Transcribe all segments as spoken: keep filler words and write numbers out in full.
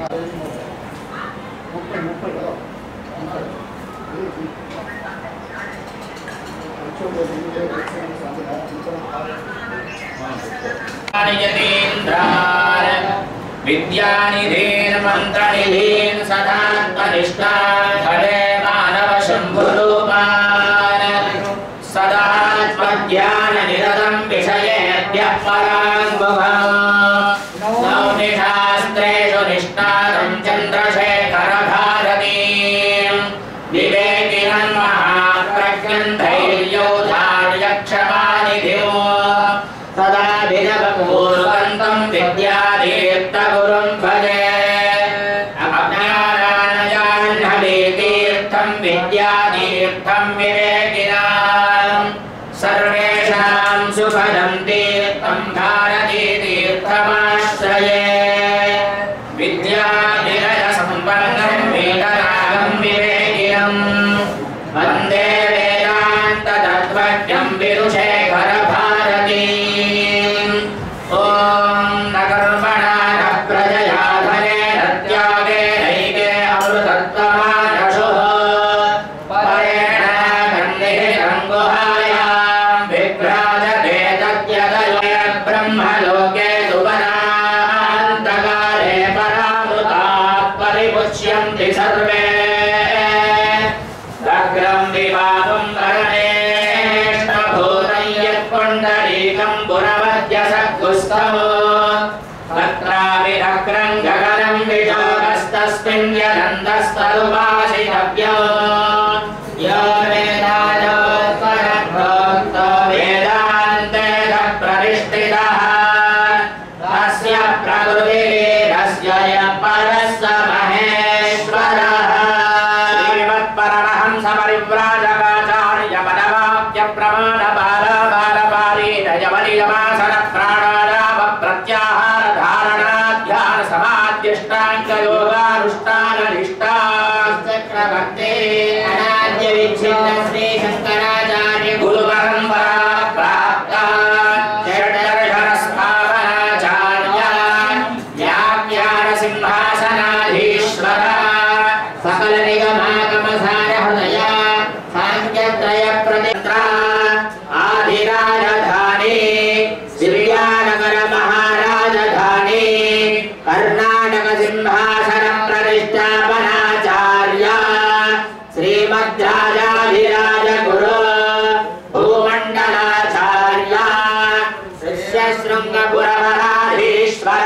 विद्यानिधीन मंत्रनिधीन सदा कनिष्ठान हरे मानव शंभुरूपान सदा ज्ञान निरतं विषयेभ्यः पराङ्मुखम् नौमि शास्त्रेषु निष्णातं चन्द्रशेखर भारतीं विवेकिनं महाप्रज्ञं धैर्योधार्यक्षमानिधिं सदा विनवपूर्वन्तं विद्यातीर्थगुरुं भजे अज्ञानानयान्हवीतीर्थं विद्यातीर्थं विवेकिनां सर्वेषां सुखदं तीर्थं भारतीतीर्थमाश्रये विद्याविनयसम्पन्नं वेदरागं विवेकिनं वन्दे वेदान्ततत्त्वज्ञं विदुषेखर भारतीम् ॐ न कर्मणा न प्रजया धनेन त्यागेनैके अमृतत्वमानशुः परेण गन्धिरं गुहायां विभ्राजते तद्यदये ब्रह्मलोके सुवनान्तकाले परामृतात् परिपुष्यन्ति सर्वे अग्रं विभागं करणेष्टभूतं यत्पुण्डरीकं पुरमध्यसत्कुस्थमो तत्राविरक्रं गगनं विशोकस्तस्मिन् यदन्तस्तरुभाषितव्यो यो वेदायोत्परभक्तो वेदान्ते प्रतिष्ठितः तस्य प्रकृतिरेधस्य यः परस्य महेश्वरः श्रीमत्परमहंसपरिव्राजकाचार्यपदवाक्य प्रमाणबालबालपारीदयबलियमासन प्राणायाम प्रत्याहार धारणाध्यान समाध्यष्टाङ्गयोगानुष्ठाननिष्ठाश्चक्रवर्ते अनाद्य विच्छिन्न श्री शंकराचार्य गुरुपरम्परा प्राप्ता षड्दर्शनस्थापनाचार्य व्याख्यान सिंहासनाधीश्वर सकल निगमागमसार हृदय सांख्यत्रय प्रतित्रा आधिराजधानी सिरियानगर महाराजधानी कर्नाटक सिंहासन प्रतिष्ठापनाचार्य श्रीमद्राजाधिराज गुरु भूमंडलाचार्य शिष्यशृंगपुरवराधीश्वर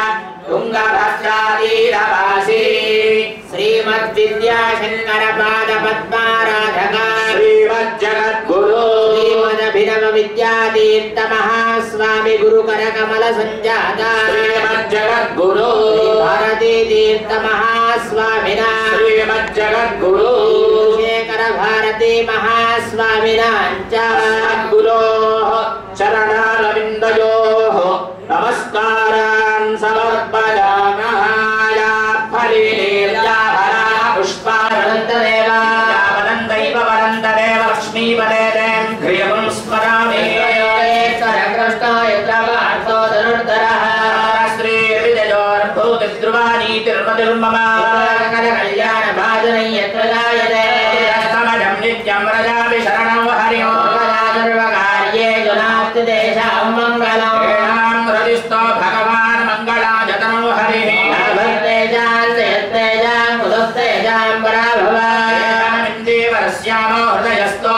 तुंगभद्रातीरवासी श्रीमद्विद्याशंकर पाद पद्माराधका श्रीमज्जगद्गुरु श्रीमदभिनव विद्यातीर्थ महास्वामी गुरुकर कमल संजाता श्रीमज्जगद्गुरु भारती तीर्थ महास्वामिना श्रीमज्जगद्गुरु शेखर भारती महास्वामिना च गुरोः चरणारविन्दयोः नमस्कारान् समर्पयामः पुष्पानन्ददेव वदन्तैव वदन्तदेव लक्ष्मीपदेदें ह्रियं स्मरामि सरकृष्णायत्रवार्थो धनुर्धरः श्रीर्विजयोर्भूतिध्रुवानीतिर्मतिर्मम कल्याणभाजनं यत्र जायते समजं नित्यं व्रजामि शरणं हरिं सर्वकार्येषु नास्ति तेषां मङ्गलं हृदिस्थो भगवान् मङ्गलाजतनो हरिः श्यामो हृदयस्थो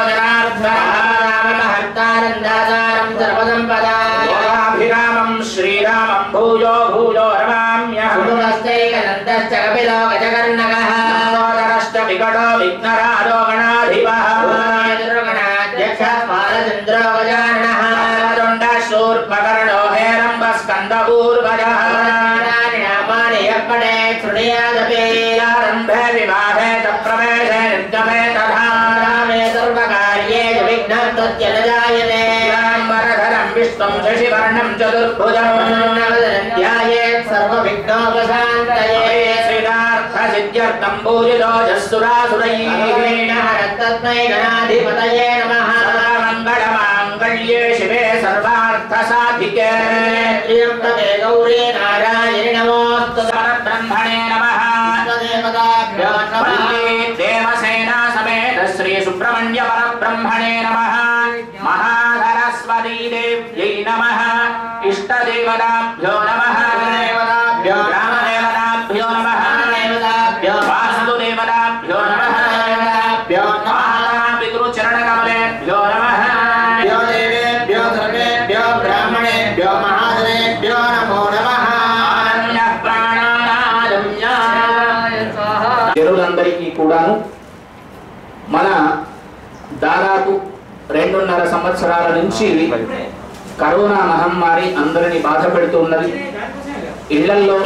जनार्दनः सर्वसम्पदाभिरामं श्रीरामं भूयो भूयो रमाम्यहं नमस्तेकनन्दश्च कपिलो गजकर्णकः सोदरश्च विकटो विघ्नराजो गणाधिपः दुर्गणाध्यक्षः बालचन्द्रो गजाननः दण्डशूर्पकर्णो हेरम्बस्कन्दपूर्वजः नामानि यः पठेत् शृणुयादपि आरम्भे विवाहे च प्रवेशे निर्गमे तथा रामे सर्वकार्येषु विघ्नं तस्य न जायते वरधरं विष्णुं शशिवर्णं चतुर्भुजं नवदनं ध्यायेत् सर्वविघ्नोपशान्तये सिद्धार्थसिद्ध्यर्थं पूजितो जस्सुरासुरैः तस्मै गणाधिपतये नमः मङ्गलमाङ्गल्ये शिवे सर्वार्थसाधिके त्र्यम्बके गौरी नारायणि नमोऽस्तु ब्रह्मणे భక్తులందరికీ కూడాను మన దాదాపు రెండున్నర సంవత్సరాల నుంచి కరోనా మహమ్మారి అందరినీ బాధ పెడుతున్నది. ఇళ్లల్లో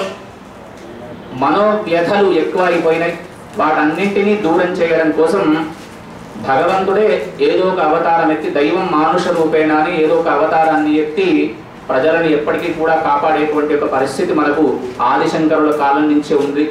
మనోవ్యధలు ఎక్కువైపోయినాయి. వాటన్నింటినీ దూరం చేయడం కోసం భగవంతుడే ఏదో ఒక అవతారం ఎత్తి, దైవం మానుష రూపేణా అని ఏదో ఒక అవతారాన్ని ఎత్తి ప్రజలను ఎప్పటికీ కూడా కాపాడేటువంటి ఒక పరిస్థితి మనకు ఆదిశంకరుల కాలం నుంచే ఉంది.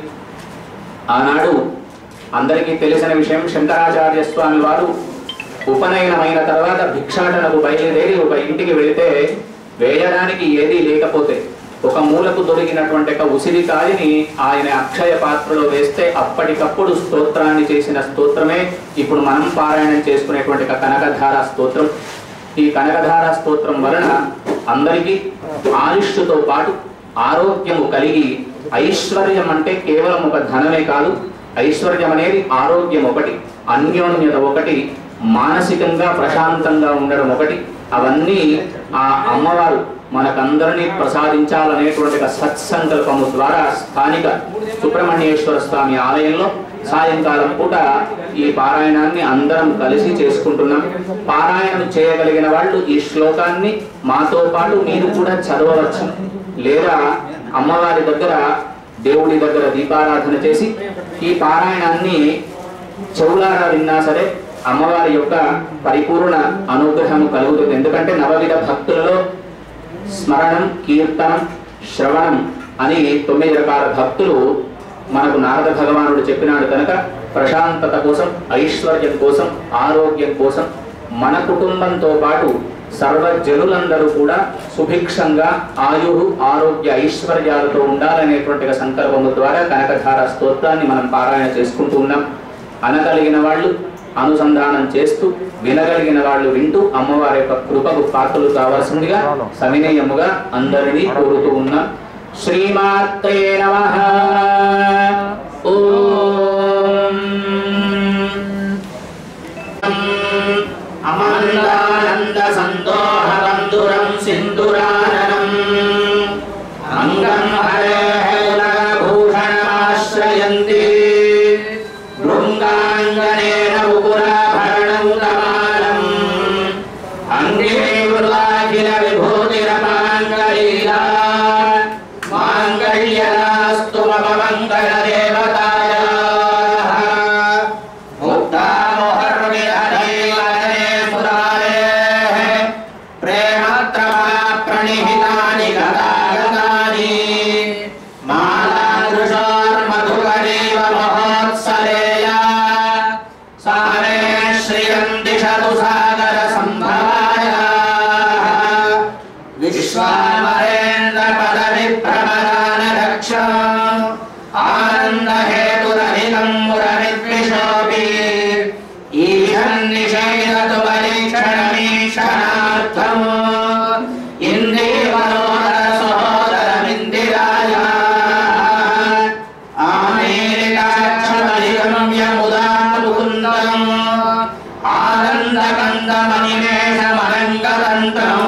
ఆనాడు అందరికీ తెలిసిన విషయం, శంకరాచార్య స్వామి వారు ఉపనయనమైన తర్వాత భిక్షాటనకు బయలుదేరి ఒక ఇంటికి వెళితే వేయడానికి ఏదీ లేకపోతే ఒక మూలకు దొరికినటువంటి ఒక ఉసిరికాయని ఆయన అక్షయ పాత్రలో వేస్తే అప్పటికప్పుడు స్తోత్రాన్ని చేసిన స్తోత్రమే ఇప్పుడు మనం పారాయణం చేసుకునేటువంటి ఒక కనకధార స్తోత్రం. ఈ కనకధార స్తోత్రం వలన అందరికీ ఆయుష్తో పాటు ఆరోగ్యము కలిగి, ఐశ్వర్యం అంటే కేవలం ఒక ధనమే కాదు, ఐశ్వర్యం అనేది ఆరోగ్యం ఒకటి, అన్యోన్యత ఒకటి, మానసికంగా ప్రశాంతంగా ఉండడం ఒకటి, అవన్నీ ఆ అమ్మవారు మనకందరినీ ప్రసాదించాలనేటువంటి సత్సంకల్పము ద్వారా స్థానిక సుబ్రహ్మణ్యేశ్వర స్వామి ఆలయంలో సాయంకాలం పూట ఈ పారాయణాన్ని అందరం కలిసి చేసుకుంటున్నాం. పారాయణం చేయగలిగిన వాళ్ళు ఈ శ్లోకాన్ని మాతో పాటు మీరు కూడా చదవవచ్చు, లేదా అమ్మవారి దగ్గర దేవుడి దగ్గర దీపారాధన చేసి ఈ పారాయణాన్ని చెవులారా విన్నా సరే అమ్మవారి యొక్క పరిపూర్ణ అనుగ్రహం కలుగుతుంది. ఎందుకంటే నవవిధ భక్తులలో స్మరణం, కీర్తనం, శ్రవణం అని తొమ్మిది రకాల భక్తులు మనకు నారద భగవానుడు చెప్పినాడు కనుక ప్రశాంతత కోసం, ఐశ్వర్యం కోసం, ఆరోగ్యం కోసం మన కుటుంబంతో పాటు సర్వజనులందరూ కూడా సుభిక్షంగా ఆయు ఆరోగ్య ఐశ్వర్యాలతో ఉండాలనేటువంటి సంకల్పము ద్వారా కనకధార స్తోత్రాన్ని మనం పారాయణ చేసుకుంటూ ఉన్నాం. అనగలిగిన వాళ్ళు అనుసంధానం చేస్తూ, వినగలిగిన వాళ్ళు వింటూ అమ్మవారి యొక్క కృపకు పాత్రలు కావాల్సిందిగా సవినయముగా అందరినీ కోరుతూ ఉన్నాం. శ్రీమాత్రే నమః. ఓం అమందానంద సంతోహ బంధురం సింధురాననం అంగం హరేః భూషణమాశ్రయంతి భృంగాంగనేన ఉపురాభరణం తమాలం అంగే వృలాఖిల విభూతిరమాంగళీలా మాంగళ్యనాస్తు మమ మంగళ దేవతాయాః ముక్తామోహర్విహరేవనే సురారేః ప్రేమత్రమా ప్రణిహితాని గతాగతాని మాలాదృశోర్మధుకరీవ మహోత్సరేయా సారే శ్రియం దిశతు సాగర సంభవాయాః విశ్వామరేంద్ర పదవి ప్రమదాన దక్ష ఆనంద హేతురహితం మురవిద్విషోపి ఈశన్నిషేధతు పరీక్షణమీక్షణార్థం ఇంద్రియమనోహర సహోదరమిందిరాయాః ఆమేరికాక్షమధిగమ్యముదా ముకుందం ఆనందకందమనిమేషమనంగతంత్రం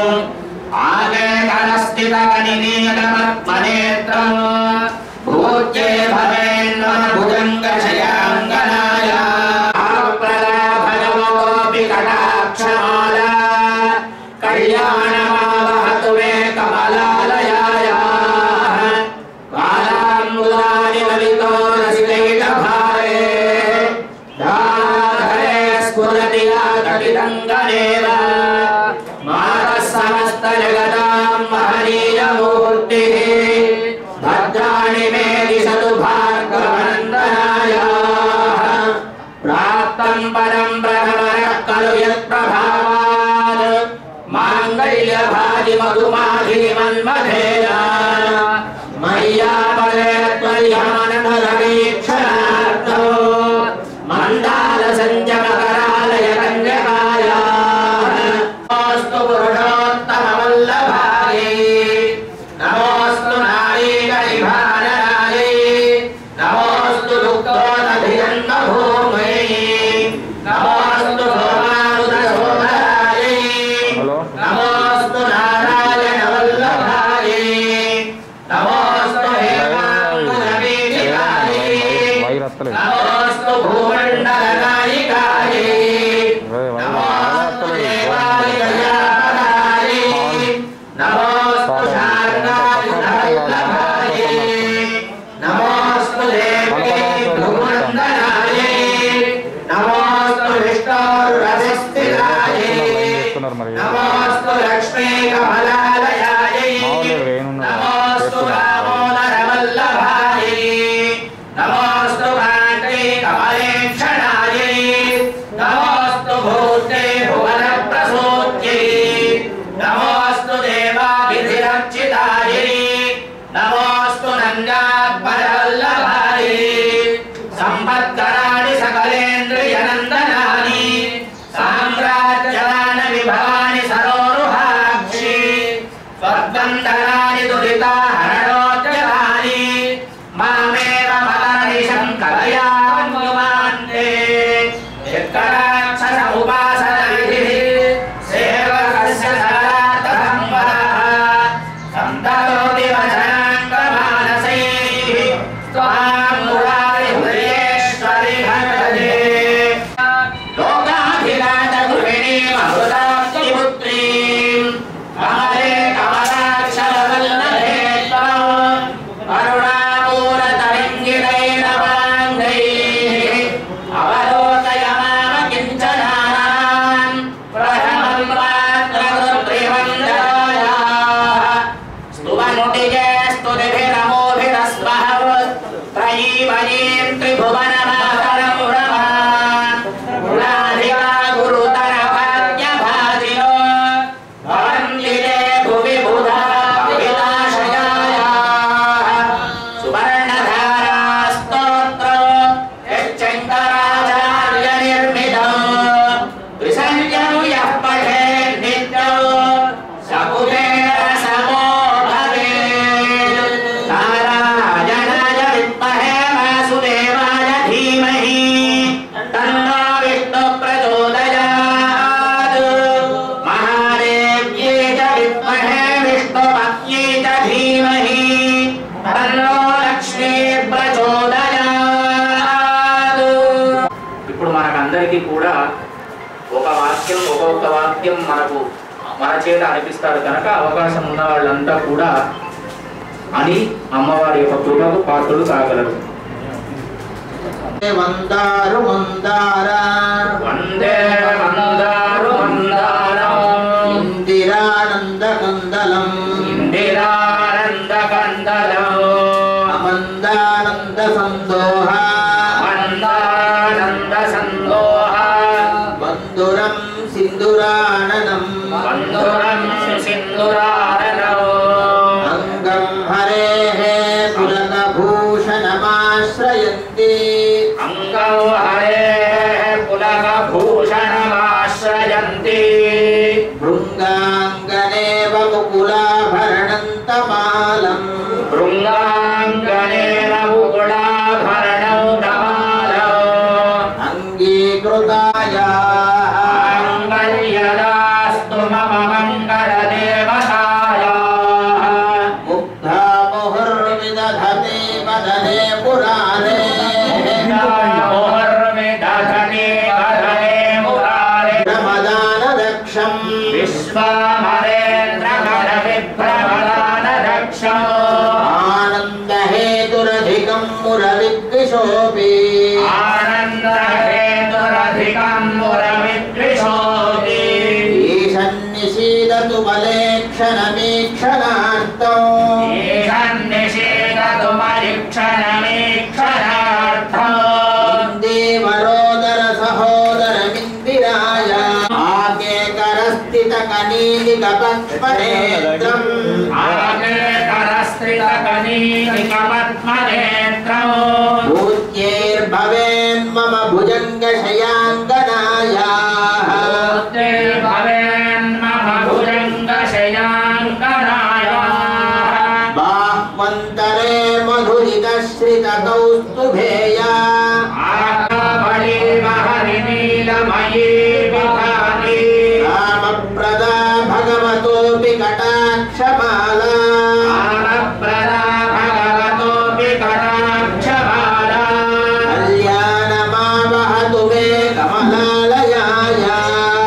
ఆగేకరస్థితకనినీలమత్మనేత్రం భూజ్యే భవేన్మన భుజంగశయాంగనాయాః ప్రలాభనమోపి కటాక్షమాలా కళ్యాణమావహతు మే కమలాలయాయాః కాలాంబుదాని లలితో రసికైకభారే ధారే స్ఫురతి ఆకటితంగనేవ మాతః సమస్త జగతాం మహనీయమూర్తిః భద్రాణి మే దిశతు భార్గవనందనాయాః ప్రాప్తం పరం బ్రహ్మణః ఖలు యత్ప్రభావాత్ మాంగళ్యభాజి మధుమాధీమన్మధేనా మయ్యాపలే త్వయ్యమనధరవీక్షణార్థో మందాల సంజమకరాలయ కన్యకాయాః నమోస్తు పురుషోత్తమవల్లభాయై నమోస్తు నారీగణిభాననాయై నమోస్తు దుఃఖోదధిజన్మభూమై నమోస్తు సోమానుధశోభరాయై నమోస్తు నారాయణవల్లభాయై स्तुतिभिरमोभिरस्वः त्रयीमयीं त्रिभुवनमातरं रमा गुणाधिका गुरुतर भाग्यभाजिनो भवन्ति ते भुवि बुधा विलाशयायाः सुवर्णधारा स्तोत्रो यच्चङ्कराचार्यनिर्मितो त्रिसंज्ञं यः पठेत् नित्यो स कुबेरसमो भवेत् नारायणाय विद्महे वासुदेवाय धीमहि तन्नो विष्णुः प्रचोदयात् महादेव्यै च विद्महे विष्णुपत्न्यै च धीमहि तन्नो लक्ष्मीः प्रचोदयात्। ఇప్పుడు మనకందరికీ కూడా ఒక వాక్యం ఒక్కొక్క వాక్యం మనకు మన చేత అనిపిస్తారు కనుక అవకాశం ఉన్న వాళ్ళంతా కూడా అని అమ్మవారి యొక్క కృపకు పాత్రలు కాగలరు. మందారు మందార వందే మందారు మందారం ఇందిరానంద కందలం ఇందిరానంద కందలం అమందానంద సందోహ మందానంద సందోహ బంధురం సింధురాననం బంధురం సింధురారణం అంగం హరేః పులకభూషణమాశ్రయంతి అంగం హరేః పులకభూషణమాశ్రయంతి భృంగాంగనేవ ముకులాభరణంతమాలం భృంగాంగనేన ముకుళాభరణం తమాలం అంగీకృతాయాః మాంగళ్యదాస్తు మమ మంగళదేవతాయాః ముగ్ధా ముహుర్విదధతే వదనే పురాణే ముహుర్విదధతే వదనే మురారే ప్రమదానదక్షం విశ్వామరేంద్రగణ విభ్రమదానదక్షం ఆనందహేతురధికం మురవిద్విషోపి ఆనందహేతురధికం మురవిద్విషోపి ఈశన్నిషీదతు మలేక్షణమీక్షణార్థం ఈశన్నిషేదతు మరీక్షణమీక్షణార్థం దేవరోదర సహోదరమిందిరాయ ఆకేకరస్థిత కనీలిక పద్మనేత్రం ఆకేకరస్త్రితకనీనికపద్మనేత్రం భూత్యేర్భవేన్మమ భుజంగ శయాంగనాయాః భవేన్మమ భుజంగశయాంకనాయాః బాహ్వంతరే మధురితశ్రిత కౌస్తుభేయా ఆకాబలి మహరినీలమయీ విభాతి రామప్రదా భగవతోపి కటాక్షమాలా ఆనప్రదా భగవతోపి కటాక్షమాలా కళ్యాణమావహతు మే కమలాలయాయాః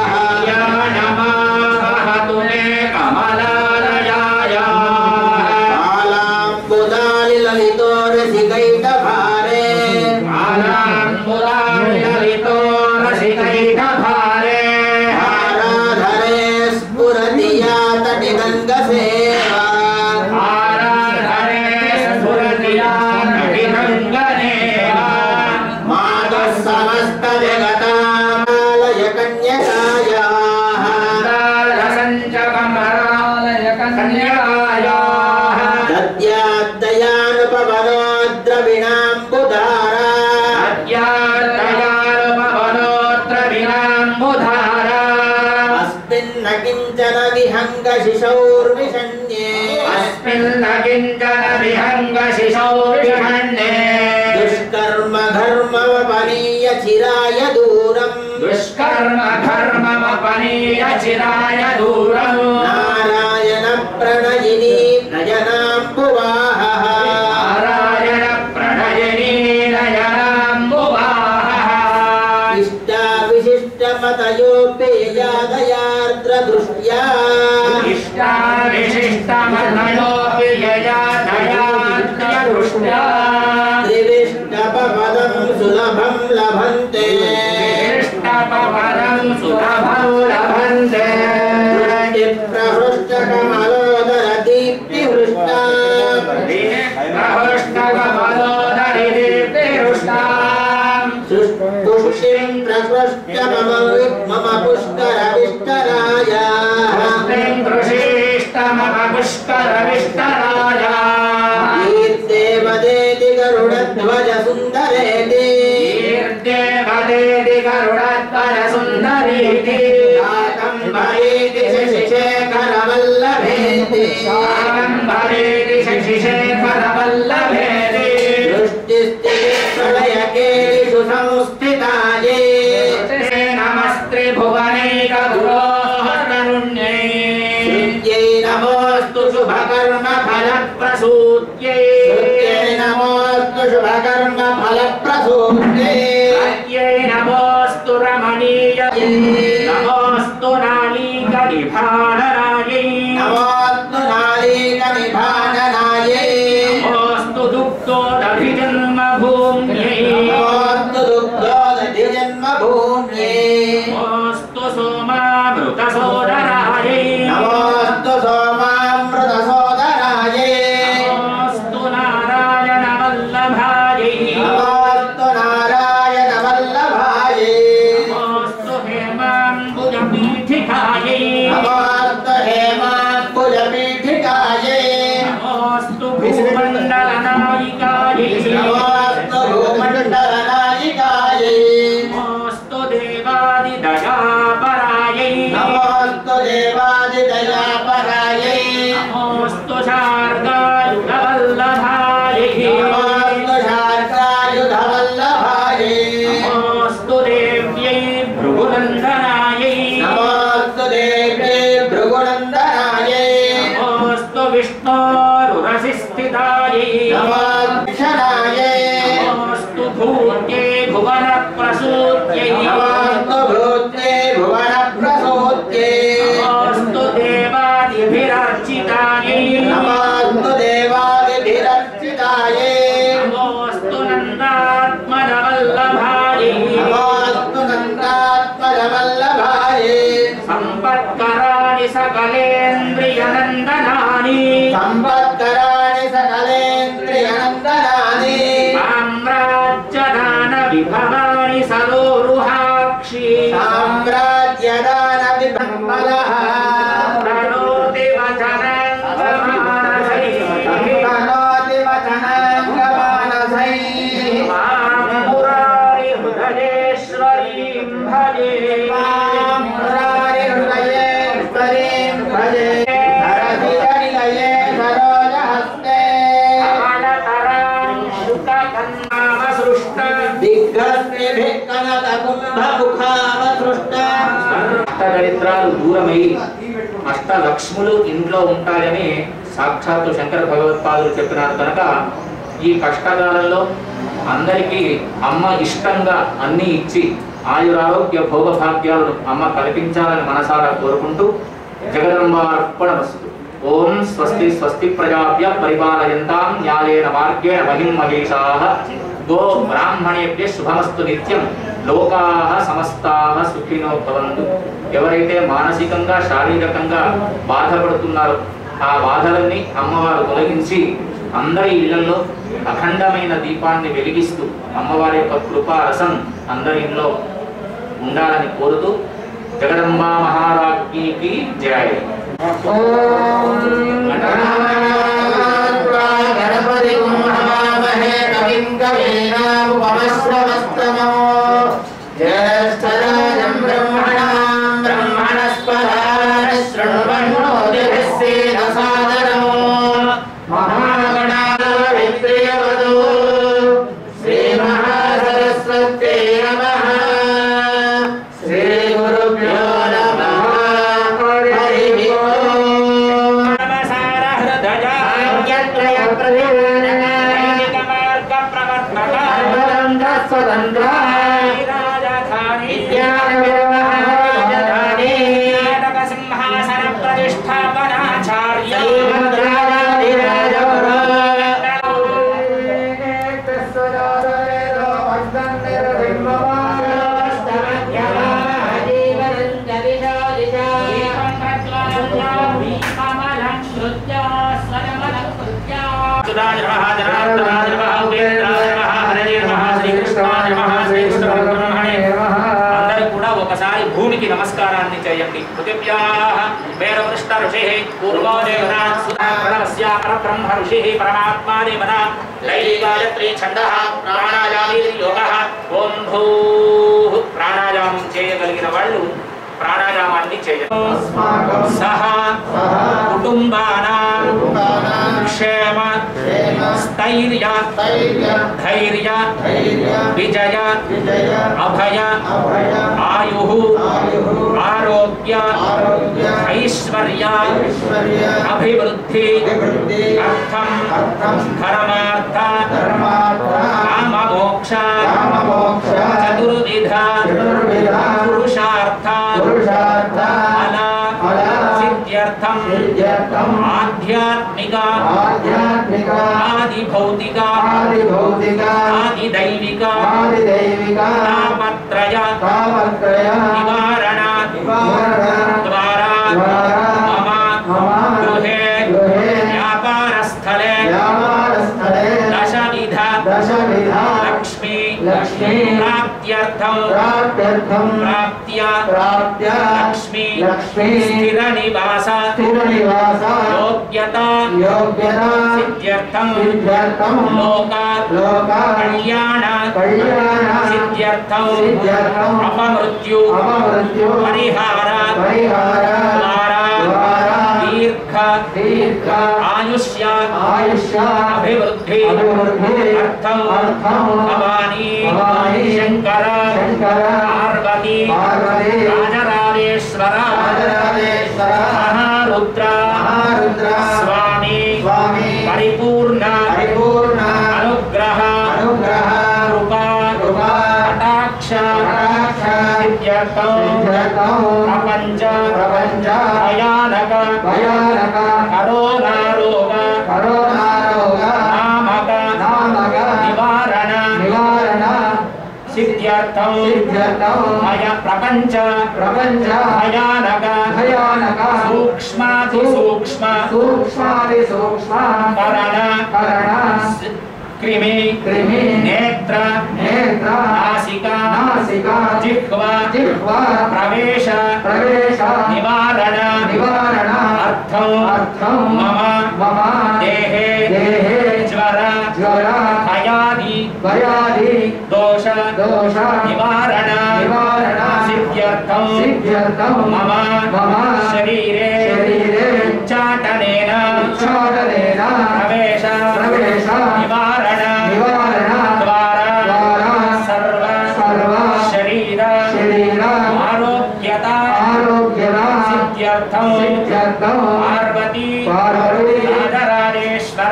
కళ్యాణమావహతు మే కమలాలయాయాః కాలాంబుదాలి లలితోరసికైటభారే ఆనంబుదాలితో రసికైకభారే ఆరాధరే స్ఫురతి యా తటిదంగసేవా ఆరాధనే స్ఫురతియా నటిరంగనేవా మాతః సమస్త జగతామాలయ కన్యకాయాః సంచకమరాలయ కన్యాయాః దద్యాద్దయానుపవనోద్రవిణాంబుధారా అద్యాదయానుపవనోత్ర వినాంబుధారా అస్మిన్న కించన విహంగ శిశౌర్విషణ్యే అస్మిన్న కించన విహంగ శిశౌ విషణ్ణే దుష్కర్మ ఘర్మవపనీయ చిరాయ దూరం దుష్కర్మ ధర్మమపనీయ చిరాయ దూరం నారాయణ ప్రణయిని నయనాంబువాహః నారాయణ ప్రణయనీ నయనాంబువాహః ఇష్టా విశిష్టమతయోపేయాదయార్ద్ర దృష్ట్యా ఇష్టా విశిష్టమనయోపి యయా దయాద్ర దృష్ట్యా త్రివిష్టపదం సులభం లభంతే ఇష్టపరం సులభం లభంతే ప్రహృష్ట కమలోదర దీప్తి హృష్ట पुष्टिं प्रकृष्ट मम मम पुष्करविष्टराय ईर्देवदेति गरुडध्वज सुन्दरेति काकम्भरेति शशिशेखरवल्लभेति दृष्टिस्थितिप्रलयकेलिषु संस्थिताये नमस्ते भुवनैकगुरोहररुण्यै श्रुत्यै नमोऽस्तु शुभकर्मफलप्रसूत्यै नमोऽस्तु शुभकर्मफलप्रसूत्यै यै नमोऽस्तु रमणीयै नमोऽस्तु नालीकनिभाननायै नमोऽस्तु नालीकनिभाननायै नमोऽस्तु दुग्धोदधिजन्मभूम्यै नमोऽस्तु दुग्धोदधिजन्मभूम्यै नमोऽस्तु सोमामृतसोदरायै नमोऽस्तु सोमामृतसोदरायै नमोऽस्तु नारायणवल्लभायै नमोऽस्तु नारायणवल्लभायै नमोऽस्तु हेमाम्बुजपीठिकायै नमोऽस्तु हेमाम्बुजपीठिकायै नमोऽस्तु भूमण्डलनायिकायै नमोऽस्तु भूमण्डलनायिकायै नमोऽस्तु देवादिदयापरायै नमोऽस्तु देवादिदयापरायै नमोऽस्तु शार्गायुधवल्लभायै नमोऽस्तु शार्कायुधवल्लभायै नमोऽस्तु देव्यै भृगुनन्दनायै नमोऽस्तु देव्यै भृगुनन्दनायै नमोऽस्तु विष्णोरुरसिस्थितायै नमोऽक्षरायै नमोऽस्तु भूत्यै भुवनप्रसूत्यै नमोऽस्तु भूत्यै भुवनप्रसूत्यै नमोऽस्तु देवादिभिरर्चितायै नमोऽस्तु देवादिभिरर्चितायै नमोऽस्तु नन्दात्मजवल्लभायै नमोऽस्तु नन्दात्मजवल्लभायै सम्पत्कराणि सकलेन्द्रियनन्दनानि सम्पत्कराणि सकलेन्द्रियनन्दनानि साम्राज्यदानविभवानि सरोरुहाक्षि साम्राज्यदानविभ्रमलः प्रणोति वचनाङ्गमानसैः करोति वचनाङ्गमानसैः मां मुरारिहृदयेश्वरीं भजे मां मुरारिहृदयेश्वरीं भजे सरसिजनिलये सरोजहस्ते अवनतरांशुककन्नामसृष्ट दिग्गस्त्रिभिः कनककुम्भमुखावसृष्ट అష్టదరిద్రాలు దూరమై అష్టలక్ష్ములు ఇంట్లో ఉంటాయని సాక్షాత్తు శంకర భగవత్పాదులు చెప్పినారు కనుక ఈ కష్టకాలంలో అందరికీ అమ్మ ఇష్టంగా అన్ని ఇచ్చి ఆయురారోగ్య భోగభాగ్యాలను అమ్మ కల్పించాలని మనసారా కోరుకుంటూ జగదంబార్పణమస్తు. ఓం స్వస్తి స్వస్తి ప్రజాభ్య పరిపాలయంతాం న్యాయేన మార్గేణ మహిం మహేషాః గో బ్రాహ్మణేభ్య శుభమస్తు నిత్యం లోకాః సమస్తాః సుఖినో భవంతు. ఎవరైతే మానసికంగా శారీరకంగా బాధపడుతున్నారో ఆ బాధలన్నీ అమ్మవారు తొలగించి అందరి ఇళ్లలో అఖండమైన దీపాన్ని వెలిగిస్తూ అమ్మవారి యొక్క కృపారసం అందరి ఇంట్లో ఉండాలని కోరుతూ జగదంబా మహారాజ్ఞికి జయ. అచ్యుతాయ నమః జనార్దనాయ నమః ఉపేంద్రాయ నమః హరయే నమః శ్రీకృష్ణాయ నమః శ్రీకృష్ణ పరబ్రహ్మణే నమః. అందరూ కూడా ఒకసారి భూమికి నమస్కారాన్ని చేయండి. పృథివ్యాః వేదవృష్ట ఋషిః పూర్వో దేవతాః సుధా ప్రణవస్య పరబ్రహ్మ ఋషిః పరమాత్మా దేవతా దైవికాయత్రీ ఛందః ప్రాణాయామీ యోగః. ఓం భూః ప్రాణాయామం చేయగలిగిన వాళ్ళు ప్రాణాయామాన్ని చేయండి. సహ కుటుంబానాం క్షేమ స్థైర్య ధైర్య విజయ అభయ ఆయుః ఆరోగ్య ఐశ్వర్య అభివృద్ధి అర్థం ధర్మార్థ కామమోక్ష చతుర్విధ పురుషార్థ ఫల సిద్ధ్యర్థం ఆధ్యాత్మిక ఆది భౌతిక ఆది దైవిక తాపత్రయ నివారణ ద్వారా మమ గృహే వ్యాపారస్థలే దశవిధ లక్ష్మీ ప్రాప్త్యర్థం ప్రాప్త్య లక్ష్మీ స్థిర నివాస యోగ్యత సిద్ధ్యర్థం లోక కళ్యాణ సిద్ధ్యర్థం అపమృత్యు పరిహార ద్వారా దీర్ఘ ఆయుష్య అభివృద్ధి అర్థం భవానీ శంకర పార్వతీ రాజరాజేశ్వర మహారుద్ర స్వామి పరిపూర్ణ అనుగ్రహ కృపా కటాక్ష సిద్ధ్యర్థం ప్రపంచ భయానక కరోనా రోగ నామక నివారణ సిద్ధ్యర్థం భయ ప్రపంచ భయానక సూక్ష్మాతి సూక్ష్మ కరణ క్రిమి నేత్ర నాసిక జిహ్వ ప్రవేశ నివారణ అర్థం మమ దేహే జ్వర భయాది దోష నివారణ సిద్ధ్యర్థం మమ శరీరే ఉచ్చాటనేన ప్రవేశ నివారణ ద్వారా సర్వ శరీర ఆరోగ్యత సిద్ధ్యర్థం పార్వతీ రాజరాజేశ్వర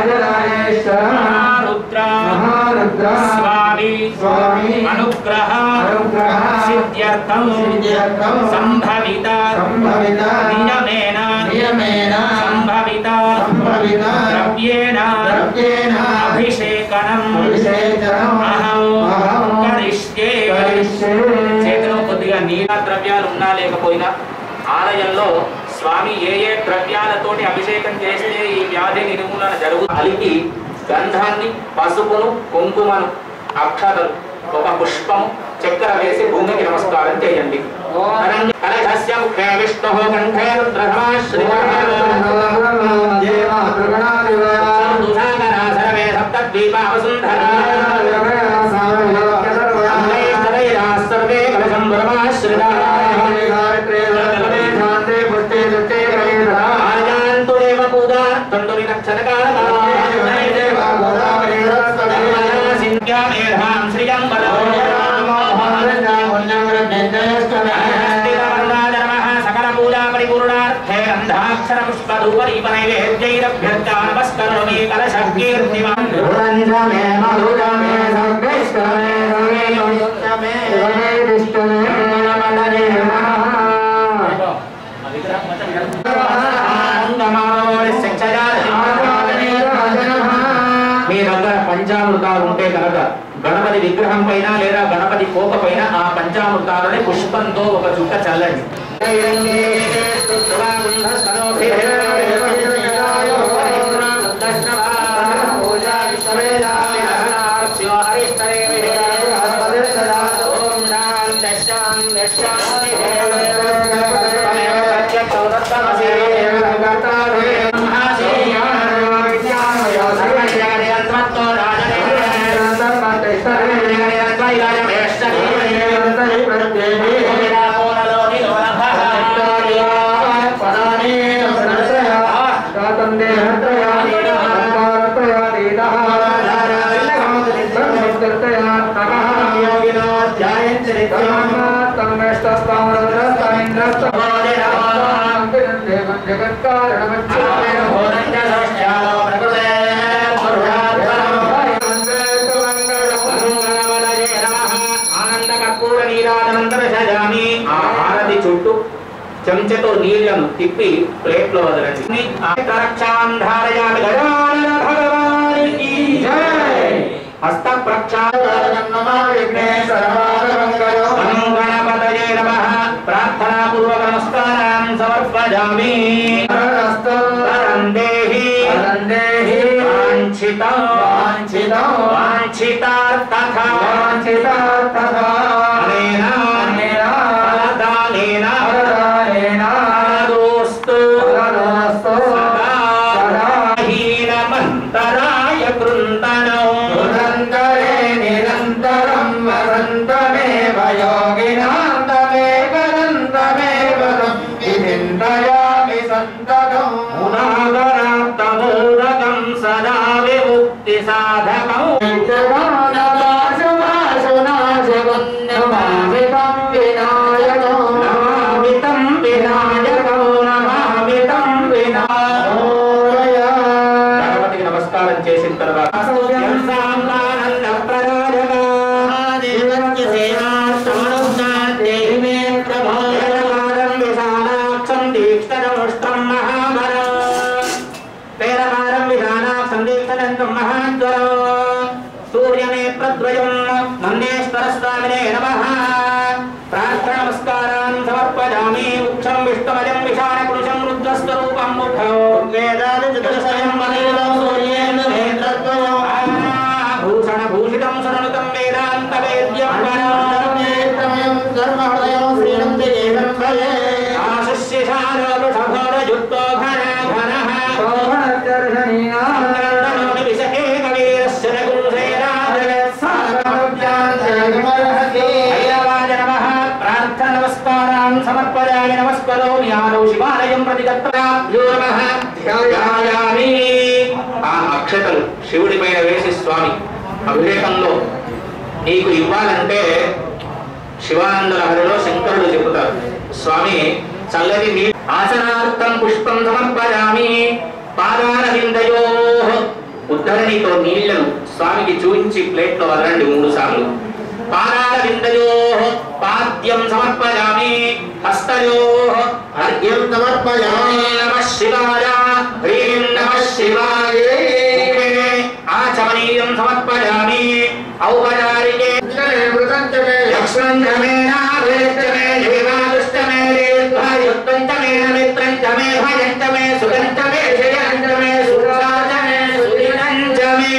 మహారుద్ర స్వామి అనుగ్రహ సిద్ధ్యర్థం సంభవిత నియమేన సంభవిత ద్రవ్యేణ అభిషేకనం అహం కరిష్యే. చేతిలో కొద్దిగా నీల ద్రవ్యాలు ఉన్నా లేకపోయినా ఆలయంలో స్వామి ఏ ఏ ద్రవ్యాలతోటి అభిషేకం చేస్తే ఈ వ్యాధి నిర్మూలన జరుగు అలికి గంధాన్ని పసుపును కుంకుమను అక్షతలు ఒక పుష్పము చక్కెర వేసి భూమికి నమస్కారం చేయండి. కలశస్య ముఖే విష్ణుః కంఠే రుద్రః సర్వే సర్వే కలశం బ్రహ్మాశ్రితా తండ్రి సకల పూజా పరిపూర్ణార్థే అంధాక్షర పుష్పధూపదీప నైవేద్యైరభ్యర్థ నమస్కరోమి కలశకీర్తిమాన్ మీ దగ్గర పంచామృతాలు ఉంటే కనుక గణపతి విగ్రహం పైన లేదా గణపతి కోక పైన ఆ పంచామృతాలని పుష్పంతో ఒక చుక్క చల్లండి. చుట్టూ చెంచతో నీళ్లను తిప్పి ప్లేట్ లో వదలండి. హస్త ప్రార్థనా పూర్వక నమస్కారం సమర్పయామి. నమస్కారం చేసిన తర్వాత సమర్పయామి. నమస్కరోమి. ఆదౌ శివాలయం ప్రతి ధ్యాయామి. ఆ అక్షతలు శివుడి పైన వేసి స్వామి అభిషేకంలో నీకు ఇవ్వాలంటే శివానంద లహరిలో శంకరుడు చెబుతారు, స్వామి చల్లని నీ ఆసనార్థం పుష్పం సమర్పయామి. పాదాల విందయో ఉద్ధరణితో నీళ్లను స్వామికి చూయించి ప్లేట్ లో వదలండి మూడు సార్లు. పాదాల విందయో పాద్యం సమర్పయామి. హస్తయో అర్ఘ్యం సమర్పయామి. నమః శివాయ. హ్రీం నమః శివాయ. ఆచమనీయం సమర్పయామి. ఔపచారికే లక్ష్మణమే నాభేష్టమే దేవాదుష్టమే దీర్ఘాయుక్తంచమే మిత్రంచమే భయంచమే సుగంచమే జయంచమే సురాజమే సుదినంచమే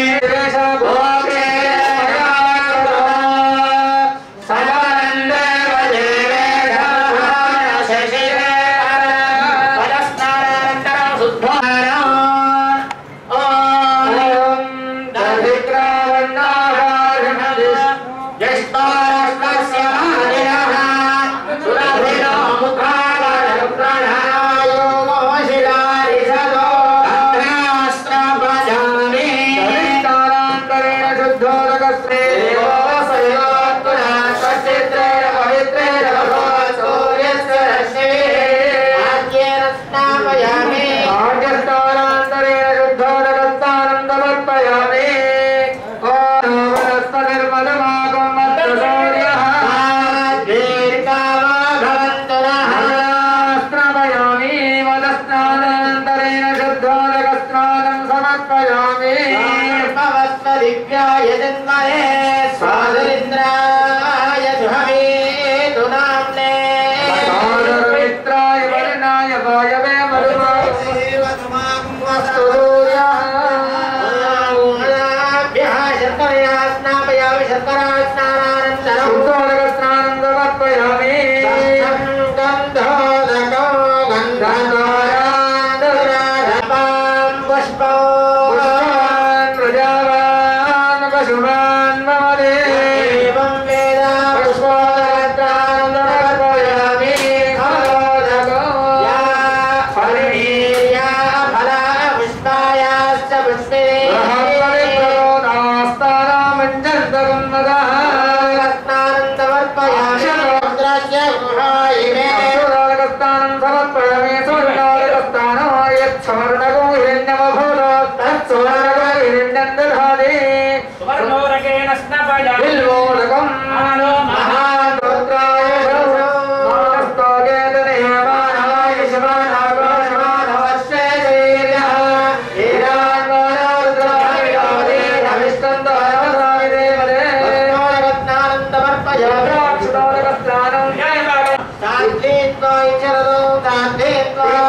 Bye. నందధాదే సువర్ణోరకేణ స్నపజా బిల్వోరకం ఆలో మహారుద్రాయ నమస్తోగేతనే మానాయ శివానాగోశమానవశ్చే జైర్యః ఈరాన్వానారుద్రాయ విరాదే అవిష్టంతరవసాయ దేవదే రత్నానందం సమర్పయామి అక్షతారకస్నానం శాంతిత్వాయ చరదో శాంతిత్వాయ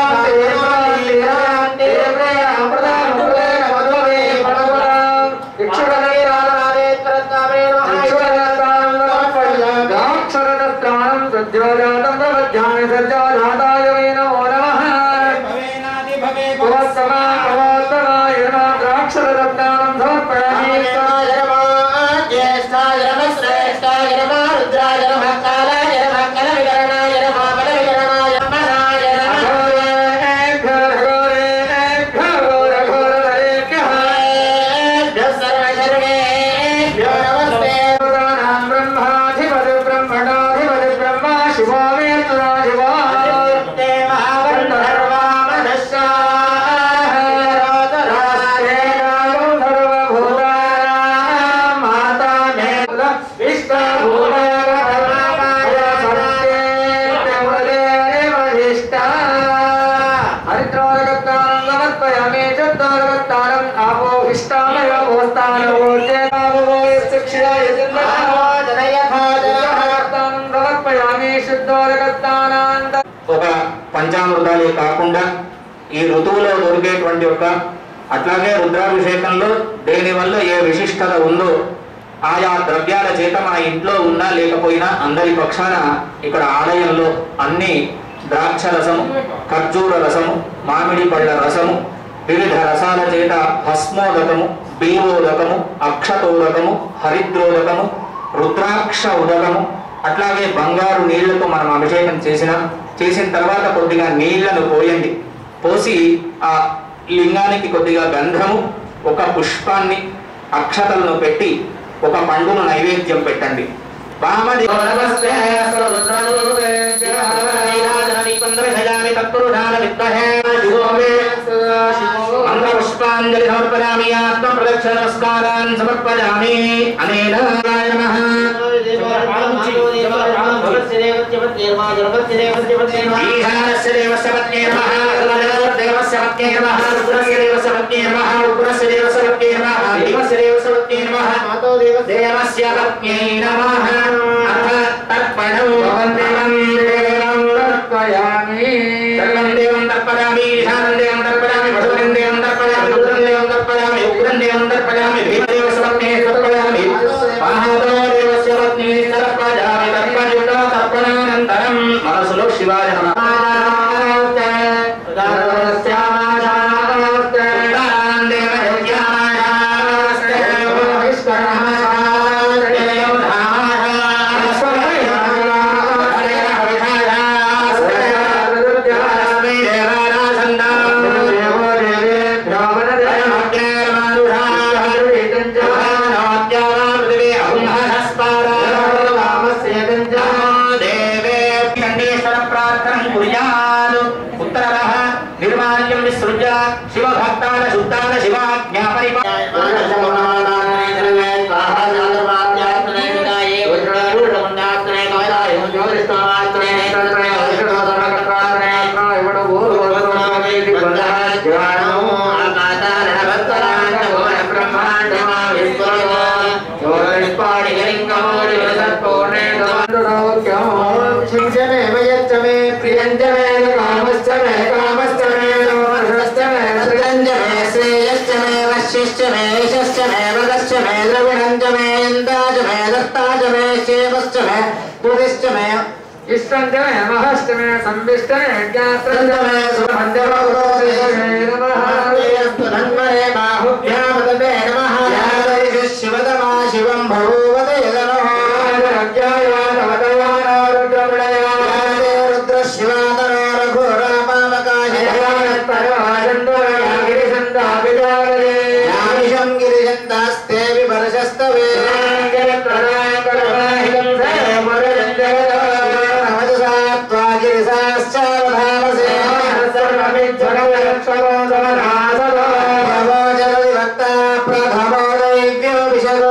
ఒక పంచామృతాలే కాకుండా ఈ ఋతువులో దొరికేటువంటి ఒక అట్లాగే రుద్రాభిషేకంలో దేని వల్ల ఏ విశిష్టత ఉందో ఆయా ద్రవ్యాల చేత మన ఇంట్లో ఉన్నా లేకపోయినా అందరి పక్షాన ఇక్కడ ఆలయంలో అన్ని ద్రాక్ష రసము, ఖర్జూర రసము, మామిడి పళ్ళ రసము, వివిధ రసాల చేత భస్మోదకము, బిల్వోదకము, అక్షతోదకము, హరిద్రోదకము, రుద్రాక్ష ఉదకము, అట్లాగే బంగారు నీళ్లతో మనం అభిషేకం చేసిన చేసిన తర్వాత కొద్దిగా నీళ్లను పోయండి. పోసి ఆ లింగానికి కొద్దిగా గంధము, ఒక పుష్పాన్ని, అక్షతలను పెట్టి ఒక పండును నైవేద్యం పెట్టండి. పుష్పాంజలి సమర్పయామి. ఆత్మ ప్రదక్షిణ నమస్కారాన్ సమర్పయామి. అనేన నమః. ఈశానస్య దేవస్య పత్నే నమః. దేవస్య పత్నే నమః. రుద్రస్య దేవస్య పత్నే నమః. ఉగ్రస్య దేవస్య పత్నే నమః. దేవస్య దేవస్య పత్నే నమః. దేవస్య పత్నే నమః. అథ తర్పణం దేవం దేవం తర్పయామి. సర్వం దేవం తర్పయామి. ఈశానం దేవం తర్పయామి. భగవన్ దేవం తర్పయామి. రుద్రం దేవం తర్పయామి. ఉగ్రం దేవం తర్పయామి. దేవస్య పత్నే తర్పయామి. మహాదేవ దేవస్య పత్నే తర్పయామి. తర్పయుత తర్పణానంతరం మనసులో శివాయ నమః. इष्टंजमे महष्टमे संविष्टमे ज्ञात्रंजमे सुभंजमे नमः धन्वरे बाहुभ्यामदे नमः यादरि शिवतमा शिवं भवोवते नमः रज्ञायानवदयान रुद्रमणयान रुद्र शिवातनो रघुरापावकाय गिरिशन्दाभिजागरे यामिषं गिरिशन्दास्ते विवर्षस्तवे सर्वमिच्छगलक्षणो समनासनो प्रथमोदैव्यो विशदो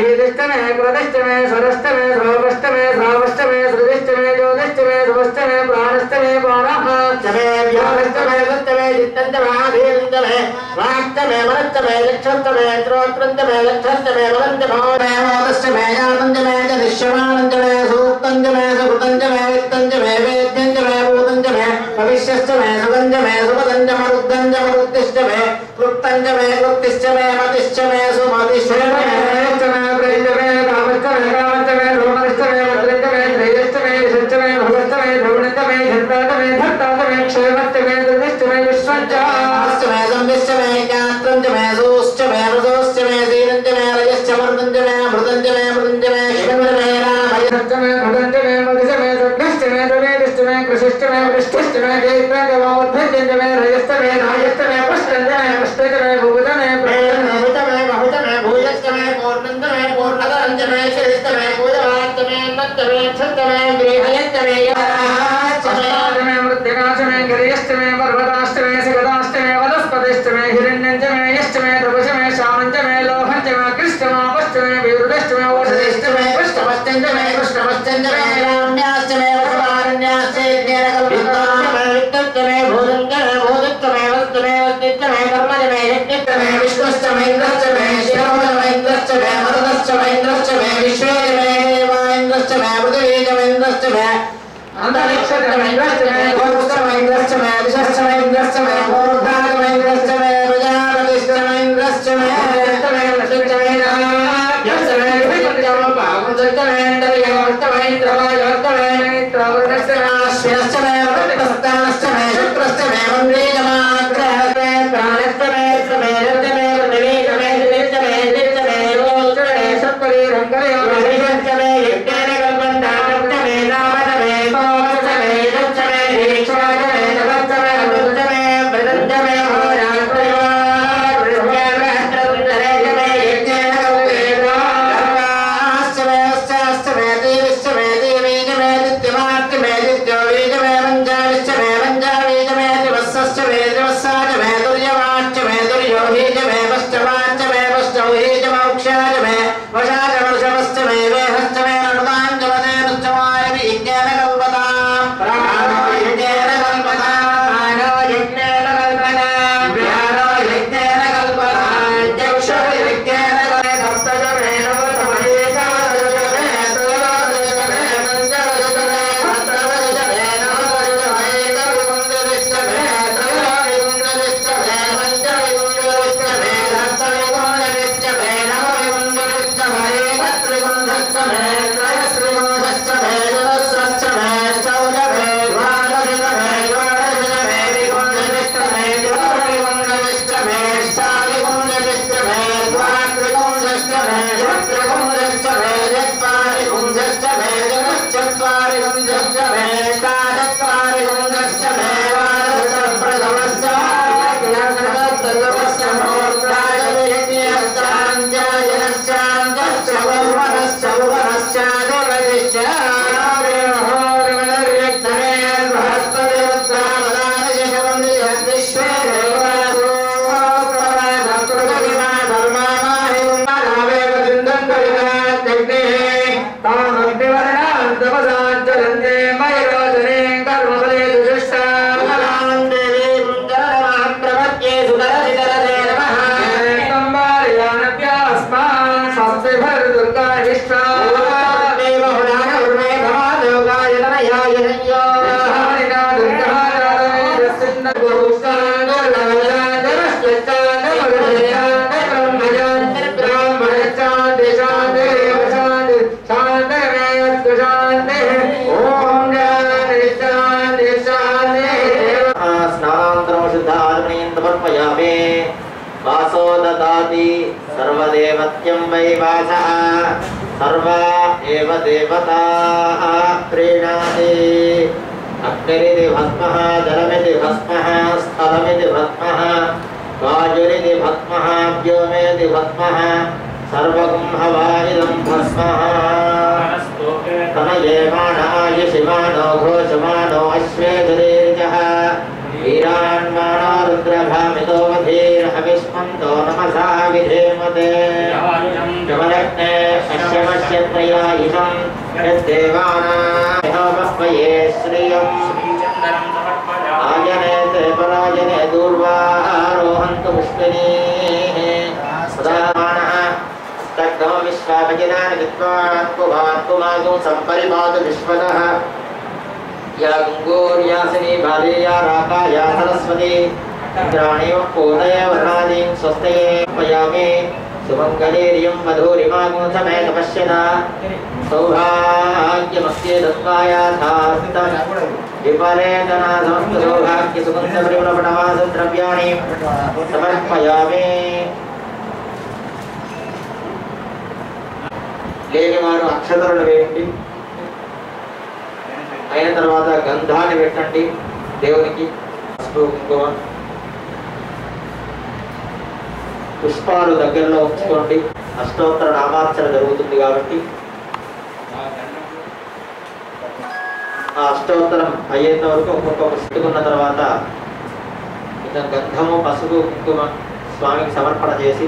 स्वरष्ट में, स्वरष्ट में, श्रावष्ट में, श्रावष्ट में, सृदिष्ट में, ज्योतिष्ट में, सुवष्ट में, मे बाणः चमे व्यावश्चमे सच्चमे चित्तञ्चमे आधीरञ्चमे वाक्चमे मनश्चमे लक्षञ्चमे श्रोत्रञ्चमे लक्षञ्चमे वदञ्चमे मोदश्चमे यातञ्चमे च निश्चमानञ्चमे सूक्तञ्चमे सुकृतञ्चमे वित्तञ्चमे वेद्यञ्चमे भूतञ्चमे भविष्यश्चमे सुगञ्चमे सुपदञ्चमे रुद्धञ्चमे रुद्धिश्चमे क्लुप्तञ्चमे क्लुप्तिश्चमे मतिश्चमे सुमतिश्चमे चमे प्रेञ्चमे कामश्चमे कामश्चमे धूमनिश्चमे वज्रञ्चमे त्रयश्चमे विषश्चमे भवश्चमे ध्रुवणञ्चमे धन्ताचमे धत्ताचमे क्षेमश्चमे दुर्निश्चमे विश्वञ्चमे संविश्चमे ज्ञात्रञ्चमे सोश्चमे मृदोश्चमे धीरञ्चमे रजश्चमर्दञ्चमे मृदञ्चमे मृदञ्चमे शिवञ्चमे रामयश्चमे मृदञ्चमे मदिशमे दुर्निश्चमे दुर्वेदिश्चमे कृषिश्चमे वृष्टिश्चमे जैत्रञ्चमे रजश्चमे राजश्चमे पुष्टञ्चमे पुष्टचमे भूतमे भूतमे बहुतमे भूयश्चमे पूर्णञ्चमे पूर्णदञ्चमे शिरिश्चमे पूजवाच्चमे नञ्चमे क्षन्तमे गृहयश्चमे यश्चमे मृत्तिकाश्चमे गिरियश्चमे पर्वताश्चमे शिवदाश्चमे वनस्पतिश्चमे हिरण्यञ्चमे यश्चमे तपश्चमे शामञ्चमे लोहञ्चमे कृष्णमा पश्चमे विरुदश्चमे ओषधिश्चमे पुष्टमश्चञ्चमे कृष्णमश्चञ्चमे राम्याश्चमे वसवारण्याश्चे ज्ञानकल्पताश्चमे वित्तश्चमे भूतञ्चमे भूतश्चमे वस्तुमे वस्तिश्चमे कर्मजमे यज्ञश्चमे विष्णुश्चमे इन्द्रश्चमे शिवश्चमे इन्द्रश्चमे मरुदश्चमे इन्द्रश्चमे विश्वेश्चमे देवाइन्द्रश्चमे पृथिवीश्चमे इन्द्रश्चमे अंतरिक्षश्चमे इन्द्रश्चमे गोत्रश्चमे इन्द्रश्चमे दिशश्चमे इन्द्रश्चमे मूर्धाश्चमे इन्द्रश्चमे प्रजापतिश्चमे इन्द्रश्चमे यश्चमे लक्ष्मीश्चमे यश्चमे विष्णुश्चमे पावनश्चमे इन्द्रयश्चमे इन्द्रवायुश्चमे मित्रवर्णश्चमे अश्विनश्चमे वृत्तस्थानश्चमे शुक्रश्चमे मन्त्रीजमात्रश्चमे प्राणश्चमे श्चमे रत्नमे पृथिवीश्चमे दिलीश्चमे दिलीश्चमे लोकश्चमे सत्परी रङ्गलयोश्चमे यज्ञेन कल्पन्ताश्चमे नामश्चमे सोमश्चमे यज्ञश्चमे दीक्षाश्चमे नभश्चमे अमृतश्चमे वृदञ्चमे होरात्रिवार्वृहस्पतिश्चमे यज्ञेन कल्पेताश्चमे अश्चाश्चमे देवीश्चमे देवीश्चमे दित्यमाश्चमे दित्योवीश्चमे पञ्चाविश्चमे पञ्चावीश्चमे दिवस्सश्चमे दिवस्साश्चमे दुर्यमाश्चमे दुर्योहीश्चमे पश्चमाश्चमे पश्चौहीश्चमौक्षाश्चमे वशाचवर्षमश्चमे वेहश्चमे नर्दाञ्चमते नश्चमाय विज्ञानकल्पताम् प्राणो यज्ञेन कल्पताम् प्राणो यज्ञेन कल्पताम् व्यानो यज्ञेन कल्पताम् चक्षुः यज्ञेन कल्पताम् सप्तजमे नवतमहे कामजमे तुलजमे पञ्चजमे हस्तजमे नवतजमे कविकुन्दरिष्टमे त्रयोविकुन्दरिष्टमे पञ्चविकुन्दरिष्टमे हस्तविकुन्दरिष्टमे नवविकुन्दरिष्टमे एकत्रिकुन्दरिष्टमे त्रयश्रीकुन्दरिष्टमे चतुस्रश्चमे चौदमे द्वादशमे द्वादशमे विकुन्दरिष्टमे द्वाविकुन्दरिष्टमे अष्टाविकुन्दरिष्टमे द्वात्रिकुन्दरिष्टमे चतुर्विकुन्दरिष्टमे चत्वारिकुन्दरिष्टमे चतुश्चत्वारिकुन्दरिष्टमे अष्टाचत्वारिकुन्दरिष्टमे वासो ददाति सर्वदेवत्यं वै वासः सर्वा एव देवताः प्रीणाति अग्निरिति भस्मः जलमिति भस्मः स्थलमिति भस्मः वायुरिति भस्मः व्योमेति भस्मः सर्वगं हवा इदं भस्मः तमयेमानो आयुषिमानो घोषमानो अश्वेधुरीर्जः वीरान्मानो रुद्रभामितो वधीर्हविष्मन्तो नमसा विधेमते जमलग्ने अश्यमश्यत्रया इमं यद्देवानां बह्वये श्रियम् चंदनं समर्पयामि आयने ते परायने दूर्वारोहन्तु पुष्पिनीः सदामानः स्तग्धो विश्वापजिनानि विद्वान् कुमान् कुमासु सम्परिपातु विश्वतः या गुङ्गूर्यासिनी बालेया राका या सरस्वती इंद्राणीं पूर्णय वर्णादीं स्वस्तये पयामि सुमङ्गलेरियं मधुरिमागुंसमे तपश्यता सौभाग्यमस्ये दत्वायाथास्तं विपरेतना समस्त सौभाग्य सुगन्धपरिमलपटवासं द्रव्याणि समर्पयामि లేని వారు అక్షతలను వేయండి అయిన తర్వాత గంధాన్ని పెట్టండి దేవునికి పసుపు కుంకుమ పుష్పాలు దగ్గరలో ఉంచుకోండి అష్టోత్తర నామార్చన జరుగుతుంది కాబట్టి ఆ అష్టోత్తరం అయ్యేంత వరకు ఒక్కొక్క పుష్పుకున్న తర్వాత కొంచెం గంధము పసుపు కుంకుమ స్వామికి సమర్పణ చేసి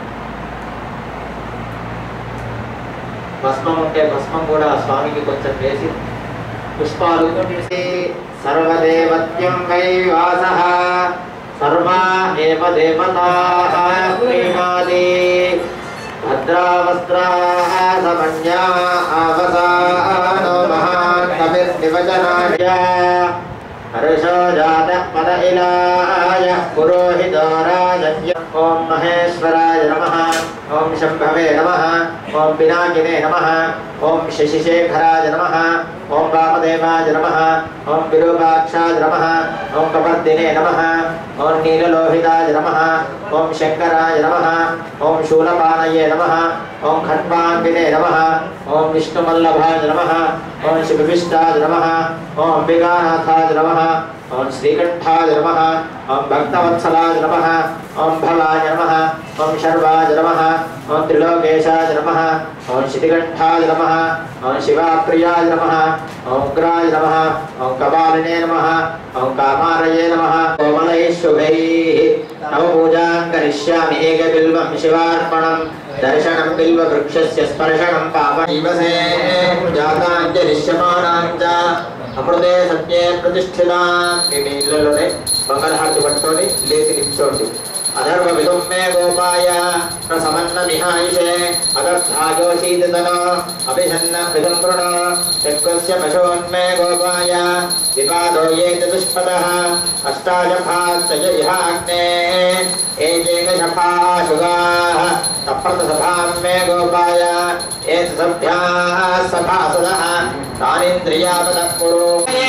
భస్మం ఉంటే భస్మం కూడా స్వామికి కొంచెం వేసి పుష్పాలు సర్వదేవత్యం వై వాసః సర్వా ఏవ దేవతాః ప్రేమాది భద్రావస్త్రాః సమన్యా ఆవసానో మహాన్ కవిర్నివచనాయ హర్షో జాత పద ఇలాయ పురోహితో రాజన్య ఓం మహేశ్వరాయ నమః ఓం శంభవే నమః ఓం పినాకినే నమః ఓం శశిశేఖరాయ నమః ఓం వామదేవాయ నమః ఓం విరూపాక్షాయ నమః ఓం కపర్దినే నమః ఓం నీలలోహితాయ నమః ఓం శంకరాయ నమః ఓం శూలపానయే నమః ఓం ఖడ్వాంగినే నమః ఓం విష్ణువల్లభాయ నమః ఓం శివవిష్టాయ నమః ఓం అంబికానాథాయ నమః ఓం శ్రీకంఠాయ నమః ఓం భక్తవత్సలాయ నమః ఓం భవాయ నమః ఓం శర్వాయ నమః ఓం త్రిలోకేశాయ నమః ఓం శితికంఠాయ నమః ఓం శివాప్రియాయ నమః ఓం ఉగ్రాయ నమః ఓం కపాలినే నమః ఓం కామారయే నమః కోమలైః శుభైః నవ పూజాం కరిష్యామి ఏకబిల్వం శివార్పణం దర్శనం బిల్వవృక్షస్య స్పర్శనం పావనీవసే జాతాంజలిష్యమానాంచ అమృతే సత్యే ప్రతిష్ఠితా మీ ఇళ్ళలోనే మంగళహారతి పట్టుకొని లేచి నిల్చోండి అధర్వ విధం మే గోపాయ ప్రసమన్న మిహాయిషే అదర్థాయోషీతన అభిషన్న విధంకృణ చక్రస్య పశోన్మే గోపాయ విపాదో ఏ చతుష్పదః అష్టాశఫాశ్చ ఇహాగ్నే ఏకేక శఫాశుగాః తప్రత సభాం మే గోపాయ ఏత సభ్యాః సభాసదః తానింద్రియాపదః కురు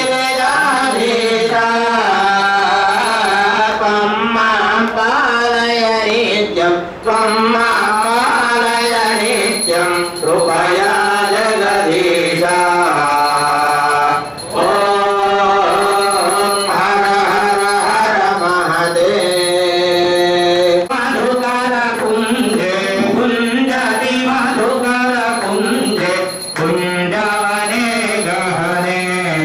పాలయ నిత్యం త్వం పాలయ నిత్యం కృపయా జగదీశ ఓం హర హర హర మహదేవ్ మధుకర కుంజే కుంజతి మధుకర కుంజే కుంజవనే గహనే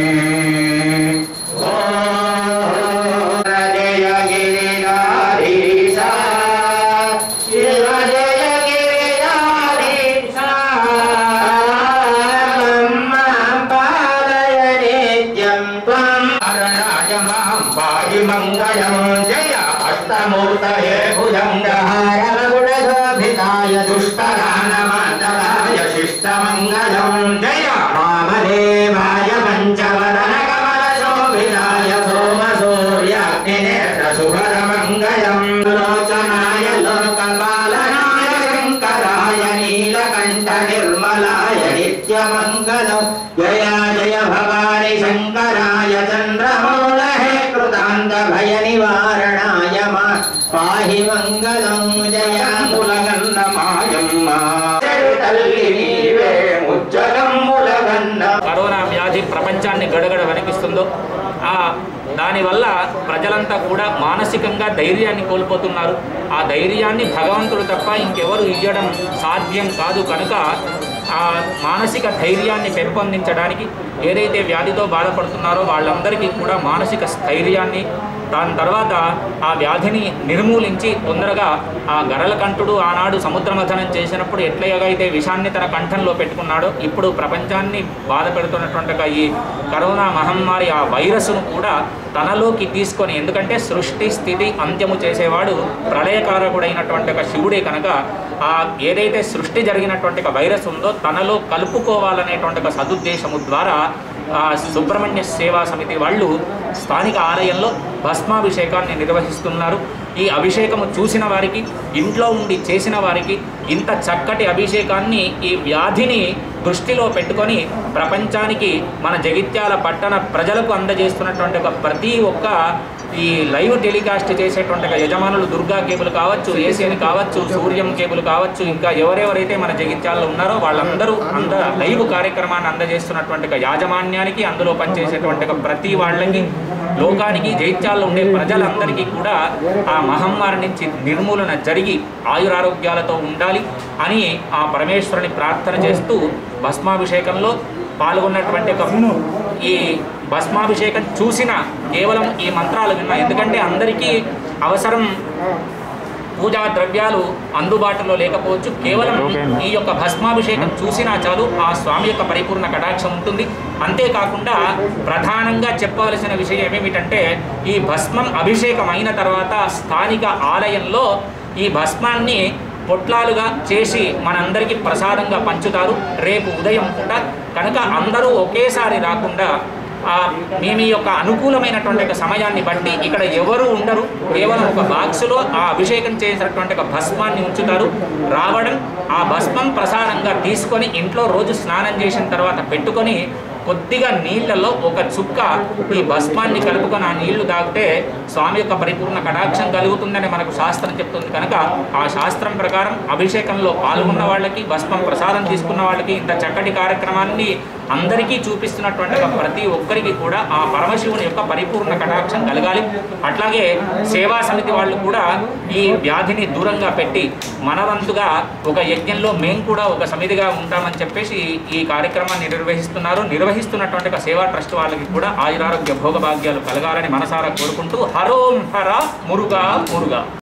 మంగళం జయ అష్టమూర్తయే భుజంగహారగుణశోభితాయ దుష్టదానమాంతరాయ శిష్టమంగళం జయ వామదేవాయ పంచవదన కమలశోభితాయ సోమసూర్యాగ్నినేత్ర శుభరమంగళం లోచనాయ లోకపాలనాయ శంకరాయ నీలకంఠ నిర్మలాయ నిత్యమంగళం జయ జయ భవాని శంకరాయ చంద్రమౌళహే కృతాంత భయ నివారణాయ మా పాహి మంగళం జయాములగన్నమాయమ్మ తల్లి నీవే ముజ్జగమ్ములగన్న. కరోనా వ్యాధి ప్రపంచాన్ని గడగడ వణికిస్తుందో ఆ దానివల్ల ప్రజలంతా కూడా మానసికంగా ధైర్యాన్ని కోల్పోతున్నారు. ఆ ధైర్యాన్ని భగవంతుడు తప్ప ఇంకెవరు ఇవ్వడం సాధ్యం కాదు. కనుక ఆ మానసిక ధైర్యాన్ని పెంపొందించడానికి ఏదైతే వ్యాధితో బాధపడుతున్నారో వాళ్ళందరికీ కూడా మానసిక స్థైర్యాన్ని, దాని తర్వాత ఆ వ్యాధిని నిర్మూలించి తొందరగా ఆ గరళకంఠుడు ఆనాడు సముద్రమథనం చేసినప్పుడు ఎట్లయితే విషాన్ని తన కంఠంలో పెట్టుకున్నాడో ఇప్పుడు ప్రపంచాన్ని బాధ పెడుతున్నటువంటి ఈ కరోనా మహమ్మారి ఆ వైరస్ను కూడా తనలోకి తీసుకొని, ఎందుకంటే సృష్టి స్థితి అంత్యము చేసేవాడు ప్రళయకారకుడైనటువంటి ఒక శివుడే కనుక ఆ ఏదైతే సృష్టి జరిగినటువంటి ఒక వైరస్ ఉందో తనలో కలుపుకోవాలనేటువంటి ఒక సదుద్దేశము ద్వారా సుబ్రహ్మణ్య సేవా సమితి వాళ్ళు స్థానిక ఆలయంలో భస్మాభిషేకాన్ని నిర్వహిస్తున్నారు. ఈ అభిషేకము చూసిన వారికి, ఇంట్లో ఉండి చేసిన వారికి ఇంత చక్కటి అభిషేకాన్ని ఈ వ్యాధిని దృష్టిలో పెట్టుకొని ప్రపంచానికి మన జగిత్యాల పట్టణ ప్రజలకు అందజేస్తున్నటువంటి ఒక ప్రతి ఒక్క ఈ లైవ్ టెలికాస్ట్ చేసేటువంటి యజమానులు దుర్గా కేబుల్ కావచ్చు, ఏసీఎన్ కావచ్చు, సూర్యం కేబుల్ కావచ్చు, ఇంకా ఎవరెవరైతే మన జగిత్యాలలో ఉన్నారో వాళ్ళందరూ అంద లైవ్ కార్యక్రమాన్ని అందజేస్తున్నటువంటి యాజమాన్యానికి, అందులో పనిచేసేటువంటి ప్రతి వాళ్ళకి, లోకానికి, జగిత్యాలలో ఉండే ప్రజలందరికీ కూడా ఆ మహమ్మారి నుంచి నిర్మూలన జరిగి ఆయురారోగ్యాలతో ఉండాలి అని ఆ పరమేశ్వరుని ప్రార్థన చేస్తూ భస్మాభిషేకంలో పాల్గొన్నటువంటి ఒక ఈ భస్మాభిషేకం చూసిన కేవలం ఈ మంత్రాలు విన్నా, ఎందుకంటే అందరికీ అవసరం పూజా ద్రవ్యాలు అందుబాటులో లేకపోవచ్చు, కేవలం ఈ యొక్క భస్మాభిషేకం చూసినా చాలు ఆ స్వామి యొక్క పరిపూర్ణ కటాక్షం ఉంటుంది. అంతేకాకుండా ప్రధానంగా చెప్పవలసిన విషయం ఏమిటంటే ఈ భస్మం అభిషేకం అయిన తర్వాత స్థానిక ఆలయంలో ఈ భస్మాన్ని పొట్లాలుగా చేసి మనందరికీ ప్రసాదంగా పంచుతారు రేపు ఉదయం పూట. కనుక అందరూ ఒకేసారి రాకుండా మీ మీ యొక్క అనుకూలమైనటువంటి ఒక సమయాన్ని బట్టి ఇక్కడ ఎవరు ఉండరు, కేవలం ఒక బాక్సులో ఆ అభిషేకం చేసినటువంటి ఒక భస్మాన్ని ఉంచుతారు. రావడం, ఆ భస్మం ప్రసాదంగా తీసుకొని ఇంట్లో రోజు స్నానం చేసిన తర్వాత పెట్టుకొని కొద్దిగా నీళ్లలో ఒక చుక్క ఈ భస్మాన్ని కలుపుకొని ఆ నీళ్లు తాగితే స్వామి యొక్క పరిపూర్ణ కటాక్షం కలుగుతుందని మనకు శాస్త్రం చెప్తుంది. కనుక ఆ శాస్త్రం ప్రకారం అభిషేకంలో పాల్గొన్న వాళ్ళకి, భస్మం ప్రసాదం తీసుకున్న వాళ్ళకి ఇంత చక్కటి కార్యక్రమాన్ని అందరికీ చూపిస్తున్నటువంటి ప్రతి ఒక్కరికి కూడా ఆ పరమశివుని యొక్క పరిపూర్ణ కటాక్షం కలగాలి. అట్లాగే సేవా సమితి వాళ్ళు కూడా ఈ వ్యాధిని దూరంగా పెట్టి మనవంతుగా ఒక యజ్ఞంలో మేము కూడా ఒక సమితిగా ఉంటామని చెప్పేసి ఈ కార్యక్రమాన్ని నిర్వహిస్తున్నారు. నిర్వహిస్తున్నటువంటి ఒక సేవా ట్రస్ట్ వాళ్ళకి కూడా ఆయురారోగ్య భోగభాగ్యాలు కలగాలని మనసారా కోరుకుంటూ హరోం హర మురుగా మురుగా.